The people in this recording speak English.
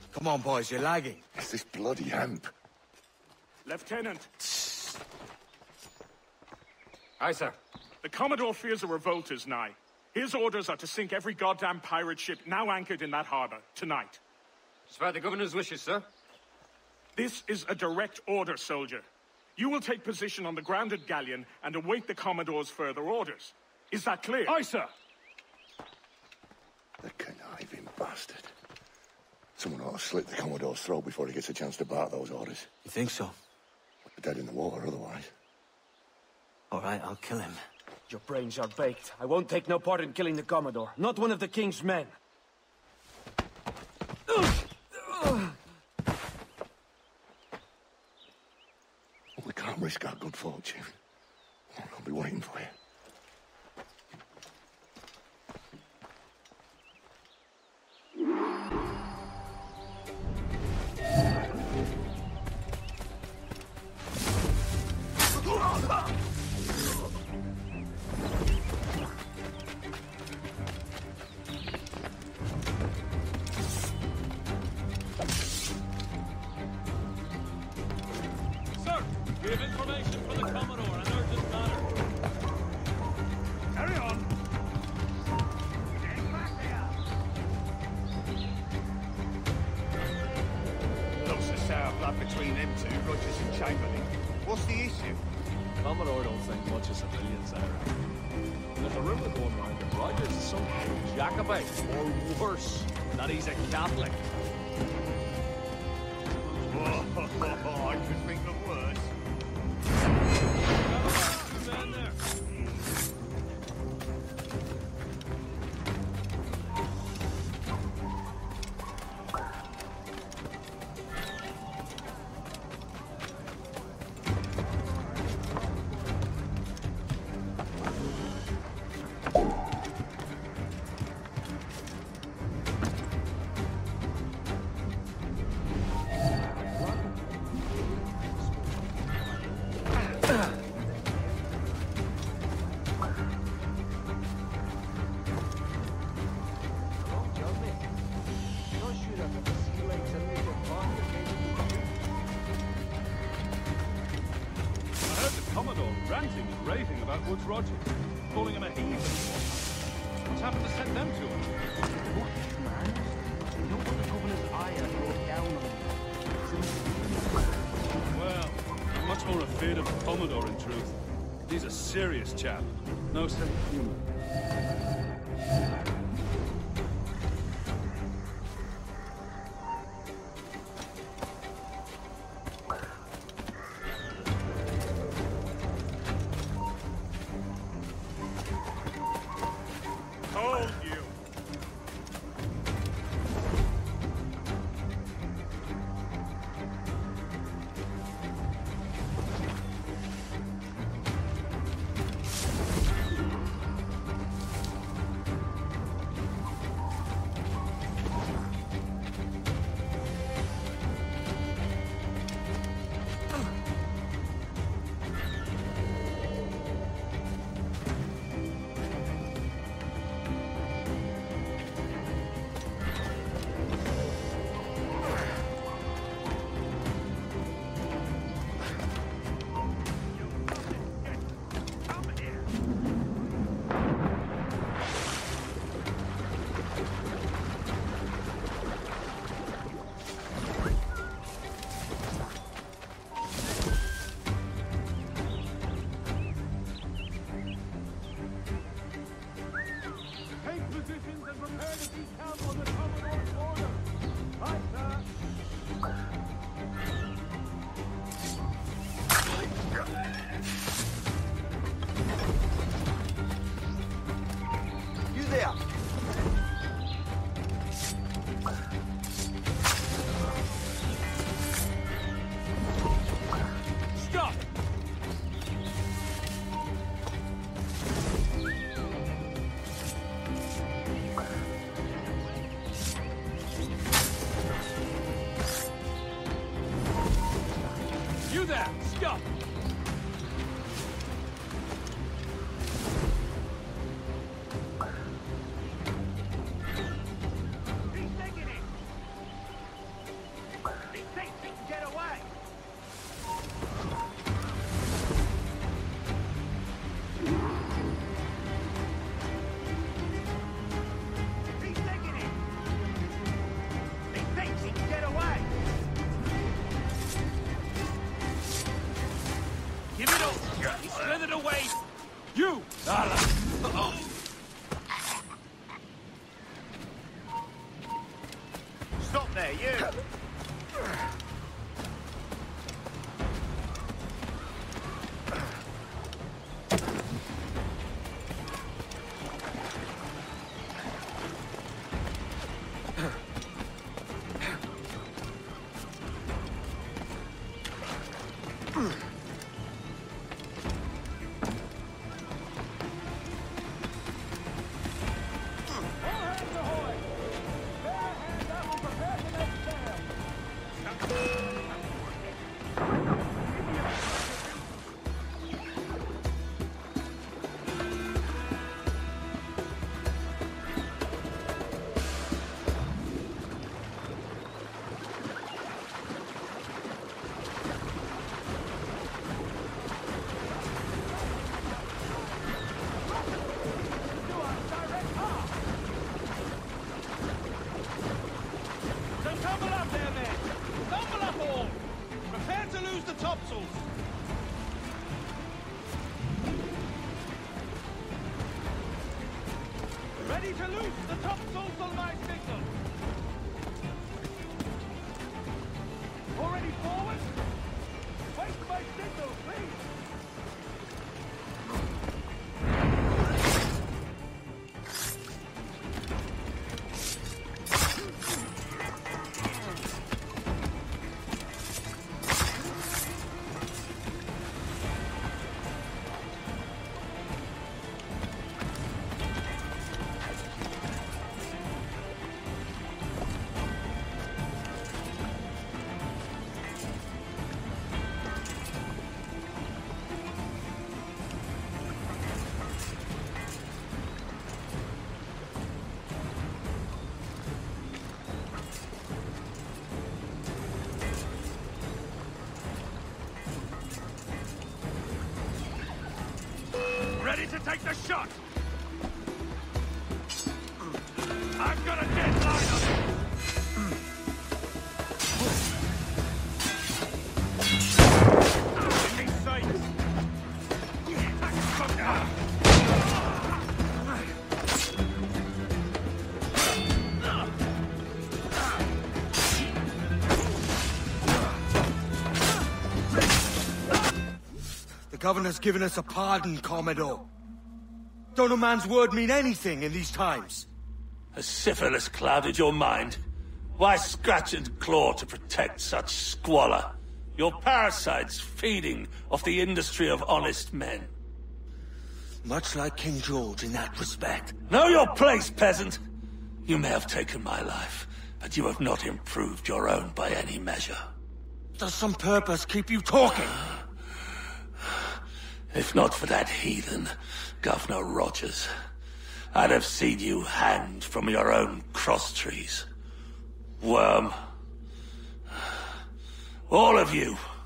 Come on, boys, you're lagging. It's this bloody hemp. Lieutenant. Aye, sir. The Commodore fears a revolt is nigh. His orders are to sink every goddamn pirate ship now anchored in that harbor, tonight. It's by the governor's wishes, sir. This is a direct order, soldier. You will take position on the grounded galleon and await the Commodore's further orders. Is that clear? Aye, sir. The conniving bastard. Someone ought to slit the Commodore's throat before he gets a chance to bark those orders. You think so? We're dead in the water otherwise. All right, I'll kill him. Your brains are baked. I won't take no part in killing the Commodore. Not one of the King's men. We can't risk our good fortune. I'll be waiting for you. We have information from the Commodore on an urgent matter. Carry on. Looks a sour blood between them two, Rogers and Chamberlain. What's the issue? Commodore don't think much of civilians, Ira. There's a rumor going around that Rogers is some kind of Jacobite, or worse, that he's a Catholic. I could think of worse. Man there. Ranting and raving about Woods Rogers, calling him a heathen. What's happened to send them to him? What, man? You know what the governor's ire brought down on him? Well, I'm much more afraid of the Commodore, in truth. He's a serious chap. No sense of humor. Ready to loose the top social my signal. Already forward? Wait my signal, please. Ready to take the shot! I've got a dead line on it! In these sights! The governor's given us a pardon, Commodore. Don't a man's word mean anything in these times? Has syphilis clouded your mind? Why scratch and claw to protect such squalor? Your parasites feeding off the industry of honest men. Much like King George in that respect. Know your place, peasant! You may have taken my life, but you have not improved your own by any measure. Does some purpose keep you talking? If not for that heathen, Governor Rogers, I'd have seen you hanged from your own cross trees. Worm. All of you,